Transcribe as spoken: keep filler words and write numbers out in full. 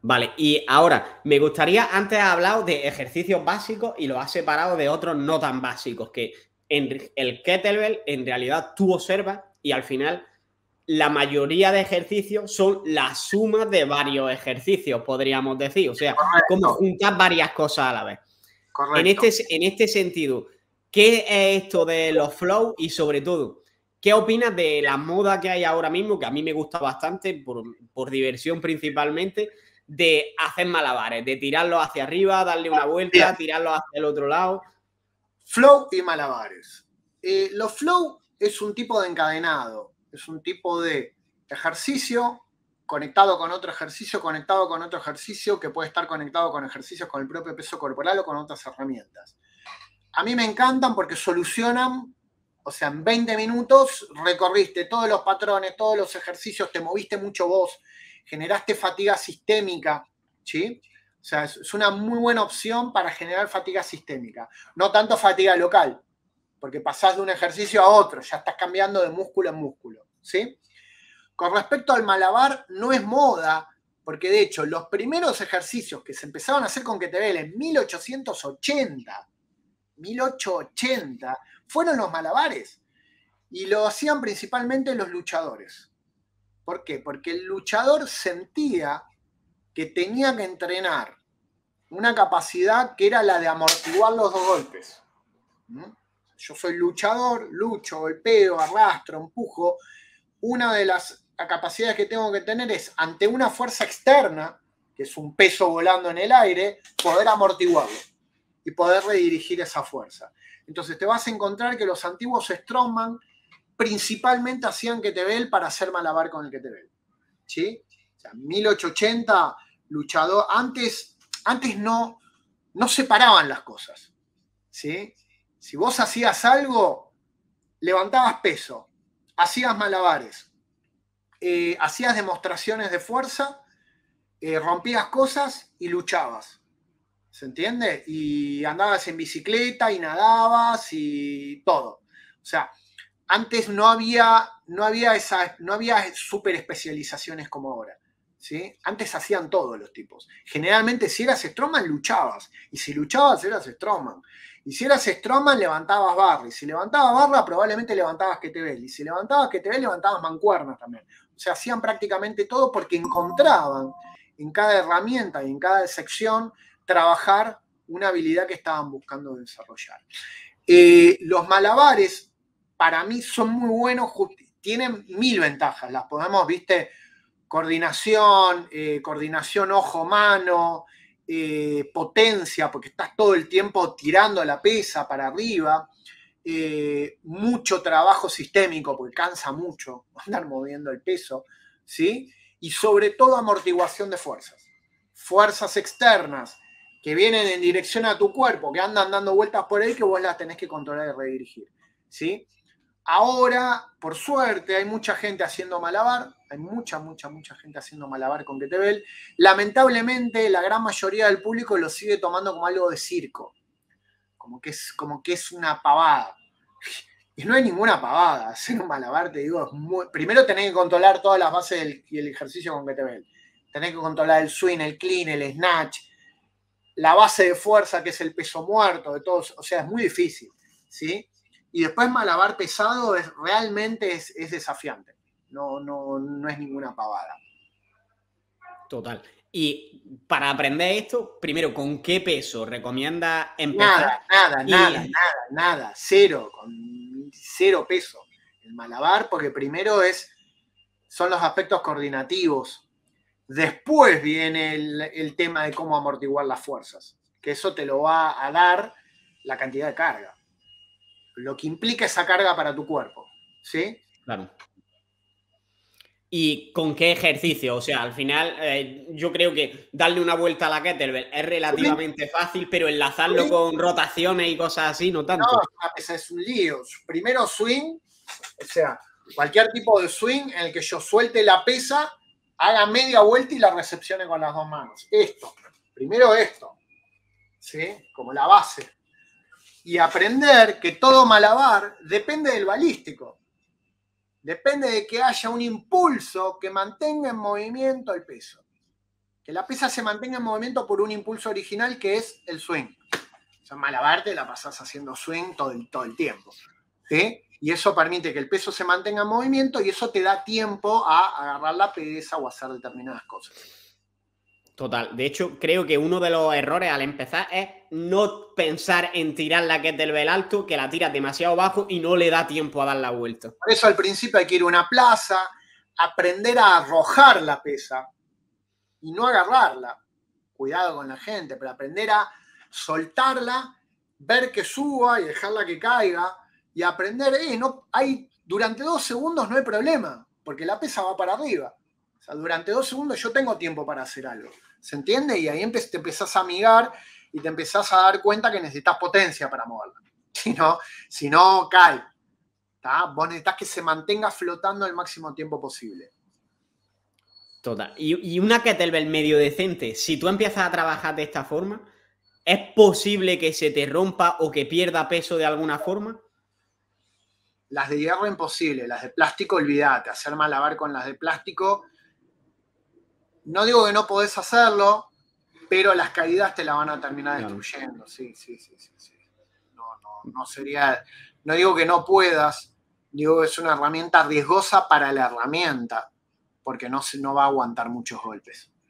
Vale, y ahora, me gustaría, antes has hablado de ejercicios básicos y lo has separado de otros no tan básicos, que en el kettlebell en realidad tú observas y al final la mayoría de ejercicios son la suma de varios ejercicios, podríamos decir. O sea, como Correcto. juntar varias cosas a la vez. En Correcto. este, en este sentido, ¿qué es esto de los flow? Y sobre todo, ¿qué opinas de la moda que hay ahora mismo? Que a mí me gusta bastante, por, por diversión principalmente, de hacer malabares, de tirarlos hacia arriba, darle una vuelta, Bien. tirarlos hacia el otro lado. Flow y malabares. Eh, los flow es un tipo de encadenado, es un tipo de ejercicio conectado con otro ejercicio, conectado con otro ejercicio, que puede estar conectado con ejercicios con el propio peso corporal o con otras herramientas. A mí me encantan porque solucionan, o sea, en veinte minutos recorriste todos los patrones, todos los ejercicios, te moviste mucho vos, generaste fatiga sistémica, ¿sí? O sea, es una muy buena opción para generar fatiga sistémica. No tanto fatiga local, porque pasás de un ejercicio a otro, ya estás cambiando de músculo en músculo, ¿sí? Con respecto al malabar, no es moda, porque de hecho los primeros ejercicios que se empezaron a hacer con kettlebell en mil ochocientos ochenta, mil ochocientos ochenta, fueron los malabares. Y lo hacían principalmente los luchadores. ¿Por qué? Porque el luchador sentía que tenía que entrenar una capacidad que era la de amortiguar los dos golpes. Yo soy luchador, lucho, golpeo, arrastro, empujo. Una de las capacidades que tengo que tener es, ante una fuerza externa, que es un peso volando en el aire, poder amortiguarlo y poder redirigir esa fuerza. Entonces te vas a encontrar que los antiguos strongman principalmente hacían kettlebell para hacer malabar con el kettlebell. ¿Sí? O sea, mil ochocientos ochenta, luchador, antes, antes no, no separaban las cosas. ¿Sí? Si vos hacías algo, levantabas peso, hacías malabares, eh, hacías demostraciones de fuerza, eh, rompías cosas y luchabas. ¿Se entiende? Y andabas en bicicleta y nadabas y todo. O sea, antes no había, no había, esa, no había super especializaciones como ahora. ¿Sí? Antes hacían todos los tipos. Generalmente si eras strongman luchabas. Y si luchabas eras strongman. Y si eras strongman levantabas barra. Y si levantabas barra probablemente levantabas kettlebell. Y si levantabas kettlebell levantabas mancuernas también. O sea, hacían prácticamente todo porque encontraban en cada herramienta y en cada sección trabajar una habilidad que estaban buscando desarrollar. Eh, los malabares para mí son muy buenos, tienen mil ventajas, las podemos, viste, coordinación, eh, coordinación ojo-mano, eh, potencia, porque estás todo el tiempo tirando la pesa para arriba, eh, mucho trabajo sistémico, porque cansa mucho andar moviendo el peso, ¿sí? Y sobre todo amortiguación de fuerzas. Fuerzas externas que vienen en dirección a tu cuerpo, que andan dando vueltas por ahí, que vos las tenés que controlar y redirigir, ¿sí? Ahora, por suerte, hay mucha gente haciendo malabar, hay mucha, mucha, mucha gente haciendo malabar con kettlebell. Lamentablemente, la gran mayoría del público lo sigue tomando como algo de circo, como que es, como que es una pavada. Y no hay ninguna pavada. Hacer un malabar, te digo, es muy... primero tenés que controlar todas las bases del, y el ejercicio con kettlebell. Tenés que controlar el swing, el clean, el snatch, la base de fuerza, que es el peso muerto, de todos. O sea, es muy difícil, ¿sí? Y después malabar pesado es, realmente es, es desafiante. No, no, no es ninguna pavada. Total. Y para aprender esto, primero, ¿con qué peso recomienda empezar? Nada, nada, Y... nada, nada, nada. Cero, con cero peso. El malabar, porque primero es, son los aspectos coordinativos. Después viene el, el tema de cómo amortiguar las fuerzas. Que eso te lo va a dar la cantidad de carga. Lo que implica esa carga para tu cuerpo. ¿Sí? Claro. ¿Y con qué ejercicio? O sea, al final eh, yo creo que darle una vuelta a la kettlebell es relativamente fácil, pero enlazarlo con rotaciones y cosas así no tanto. No, esa es un lío. Primero swing, o sea, cualquier tipo de swing en el que yo suelte la pesa, haga media vuelta y la recepcione con las dos manos. Esto. Primero esto. ¿Sí? Como la base. Y aprender que todo malabar depende del balístico. Depende de que haya un impulso que mantenga en movimiento el peso. Que la pesa se mantenga en movimiento por un impulso original que es el swing. O sea, malabar te la pasás haciendo swing todo el, todo el tiempo. ¿Sí? Y eso permite que el peso se mantenga en movimiento y eso te da tiempo a agarrar la pesa o hacer determinadas cosas. Total. De hecho, creo que uno de los errores al empezar es no pensar en tirar la kettlebell alto, que la tiras demasiado bajo y no le da tiempo a dar la vuelta. Por eso al principio hay que ir a una plaza, aprender a arrojar la pesa y no agarrarla. Cuidado con la gente, pero aprender a soltarla, ver que suba y dejarla que caiga y aprender, eh, no, hay, durante dos segundos no hay problema, porque la pesa va para arriba. O sea, durante dos segundos yo tengo tiempo para hacer algo. ¿Se entiende? Y ahí te empezás a amigar y te empezás a dar cuenta que necesitas potencia para moverla. Si no, si no cae. ¿Tá? Vos necesitas que se mantenga flotando el máximo tiempo posible. Total. Y, y una kettlebell medio decente, si tú empiezas a trabajar de esta forma, ¿es posible que se te rompa o que pierda peso de alguna forma? Las de hierro imposible, las de plástico olvídate. Hacer malabar con las de plástico, no digo que no podés hacerlo, pero las caídas te la van a terminar destruyendo. Sí, sí, sí, sí, sí. No, no, no sería, no digo que no puedas, digo que es una herramienta riesgosa para la herramienta, porque no, no va a aguantar muchos golpes.